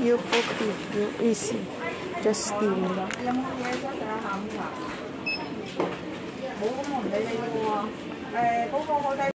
要 cook it easy, just steam. 有冇嘢想食下下午茶？冇咁我唔理你嘅喎。嗰個海底。